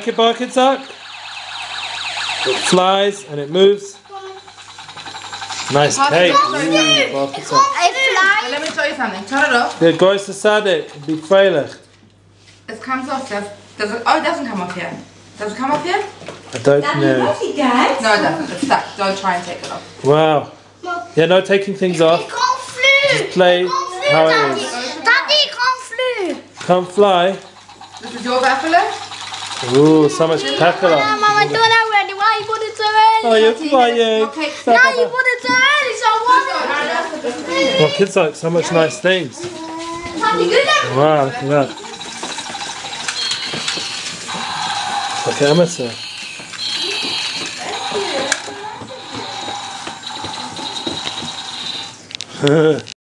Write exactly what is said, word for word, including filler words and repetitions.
Like it, Boruch Yitzchak? It flies and it moves. Nice cake. Ooh, Boruch Yitzchak. Let me show you something. Turn it off. Der goes to Sadik. Be freilich. It comes off. Does, does it? Oh, it doesn't come off here. Does it come off here? I don't know. No, it doesn't. It's stuck. Don't try and take it off. Wow. Yeah, no taking things off. Just play how it is. Daddy, can't fly. Can't fly. This is your buffalo? Ooh, so much pepper. Mom, I don't know already. Why you put it so early? Oh, you're quiet. Okay. Now you put it so early, so what? Well, kids like so much nice things. Wow, look at that. Like an amateur.